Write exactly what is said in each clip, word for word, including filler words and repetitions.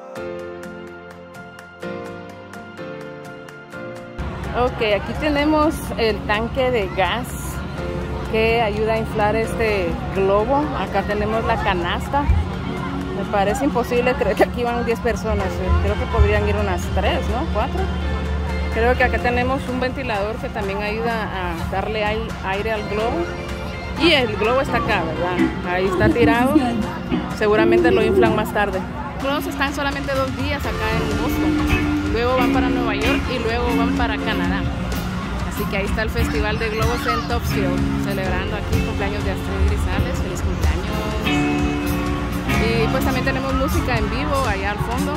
Ok, aquí tenemos el tanque de gas que ayuda a inflar este globo. Acá tenemos la canasta. Me parece imposible creer que aquí van diez personas. Creo que podrían ir unas tres, ¿no? cuatro. Creo que acá tenemos un ventilador que también ayuda a darle aire al globo. Y el globo está acá, ¿verdad? Ahí está tirado. Seguramente lo inflan más tarde. Los globos están solamente dos días acá en Boston. Luego van para Nueva York y luego van para Canadá. Así que ahí está el Festival de Globos en Topsfield, celebrando aquí el cumpleaños de Astrid Grisales. ¡Feliz cumpleaños! Y pues también tenemos música en vivo allá al fondo.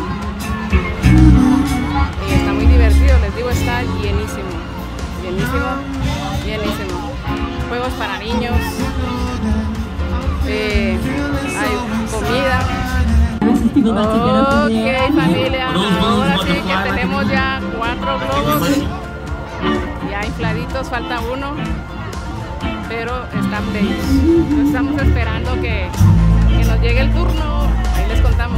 Y está muy divertido, les digo, está llenísimo. Llenísimo, llenísimo. Juegos para niños. Eh, hay comida. Ok, familia, ahora sí que tenemos ya cuatro globos ya infladitos, falta uno, pero están bellos. Entonces estamos esperando que, que nos llegue el turno, ahí les contamos.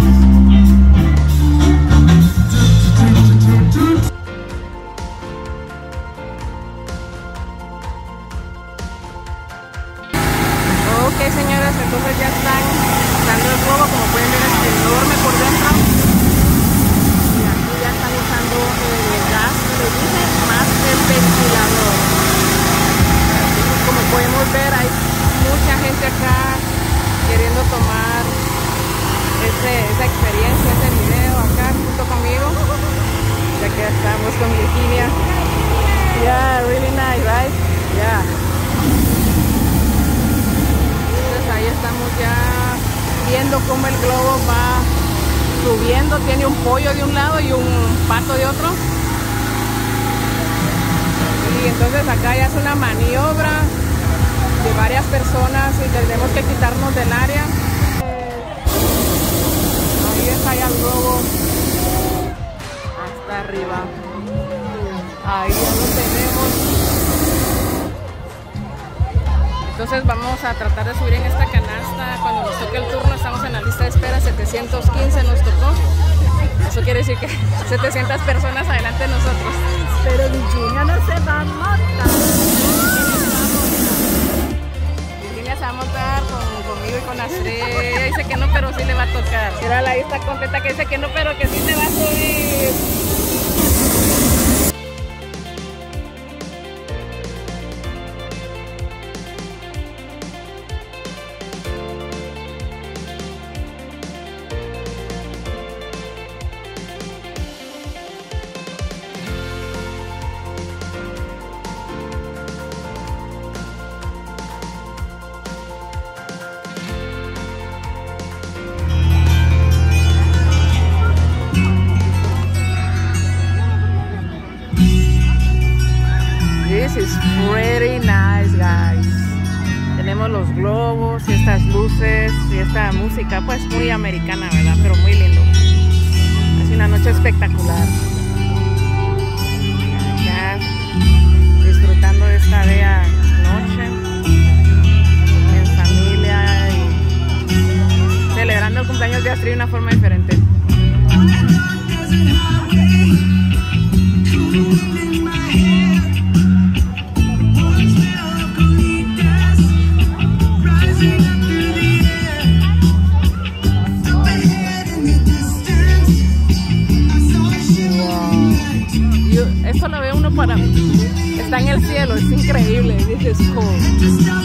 Ok, señoras, entonces ya están usando el globo, como pueden ver es enorme por dentro. Y aquí ya están usando el gas que les dije, más el ventilador. Así como podemos ver, hay mucha gente acá queriendo tomar ese, esa experiencia, ese video acá junto conmigo. Y aquí estamos con Virginia. Yeah, really nice, right? Yeah. Ahí estamos ya viendo cómo el globo va subiendo, tiene un pollo de un lado y un pato de otro. Y entonces acá ya es una maniobra de varias personas y tenemos que quitarnos del área. Ahí está ya el globo hasta arriba. Ahí ya lo tenemos. Entonces vamos a tratar de subir en esta canasta. Cuando nos toque el turno estamos en la lista de espera, setecientos quince nos tocó. Eso quiere decir que setecientas personas adelante de nosotros. Pero Virginia no se va a montar. Virginia se va a montar con, conmigo y con Astrid. Ella dice que no, pero sí le va a tocar. Mírala, ahí está contenta que dice que no, pero que sí te va a subir. This is pretty nice, guys. Tenemos los globos y estas luces y esta música, pues muy americana, ¿verdad? Pero muy lindo. Es una noche espectacular. Ya disfrutando de esta bella noche en familia y celebrando el cumpleaños de Astrid de una forma diferente. Esto lo ve uno para... Está en el cielo, es increíble. This is cool.